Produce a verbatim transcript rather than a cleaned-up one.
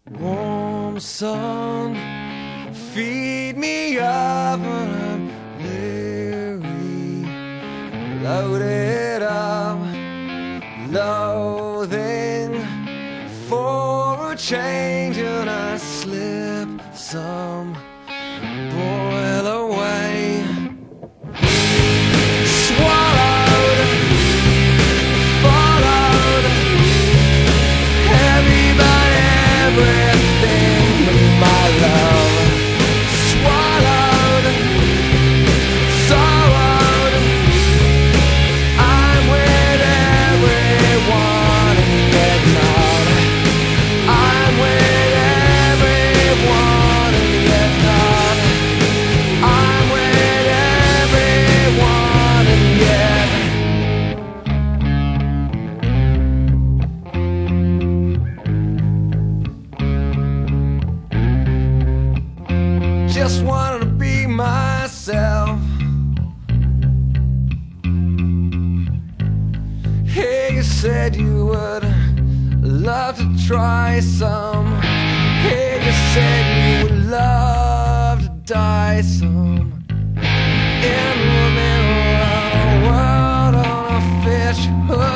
Warm sun, feed me up when I'm weary. Load it up, loathing for a change, and I slip some, boil away. Swallowed, followed, heavy by everything but my love. Swallowed, sorrowed, I'm with everyone and yet not. I'm with everyone and yet not. I'm with everyone and yet. Just wanted to be myself. Hey, you said you would love to try some. Hey, you said you would love to die some. In the middle of the world on a fish hook.